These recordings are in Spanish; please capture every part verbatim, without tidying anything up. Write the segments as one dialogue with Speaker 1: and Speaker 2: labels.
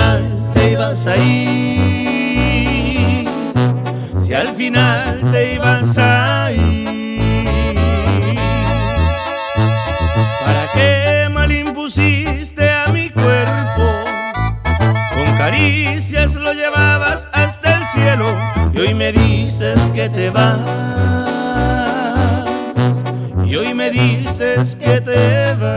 Speaker 1: final te ibas a ir, si al final te ibas a ir, ¿para qué mal impusiste a mi cuerpo? Con caricias lo llevabas hasta el cielo y hoy me dices que te vas, y hoy me dices que te vas.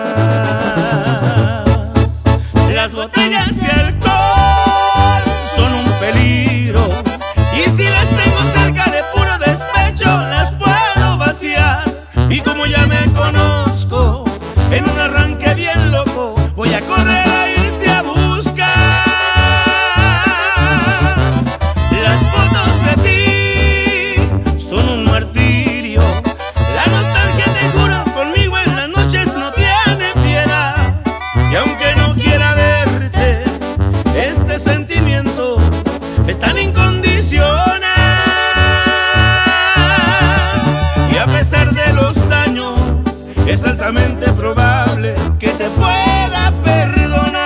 Speaker 1: Las botellas de alcohol son un peligro y si las tengo cerca de puro despecho las puedo vaciar. Y como ya me conozco, en un arranque bien loco voy a correr a irte a buscar. Las fotos de ti son un martirio, la nostalgia te juro conmigo en las noches no tiene piedad. Y aunque no quiera verte, este sentimiento es tan incondicional. Y a pesar de los daños, es altamente probable que te pueda perdonar.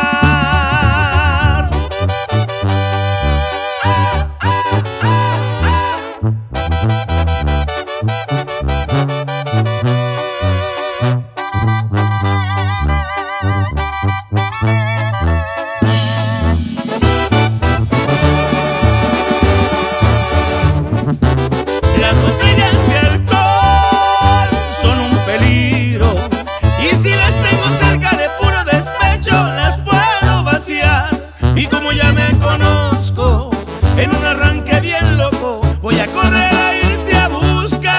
Speaker 1: Las botellas de alcohol son un peligro y si las tengo cerca de puro despecho las puedo vaciar. Y como ya me conozco, en un arranque bien loco voy a correr a irte a buscar.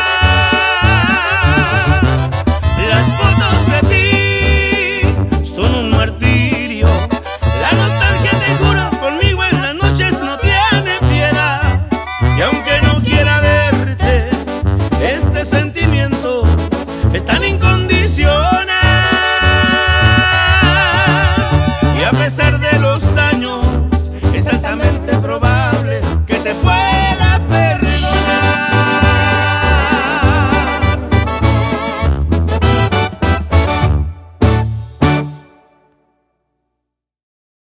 Speaker 1: Las fotos de ti son un martirio, la nostalgia te juro conmigo en las noches no tiene piedad. Y aunque no quiera verte, este sentimiento es tan incondicional. Y a pesar de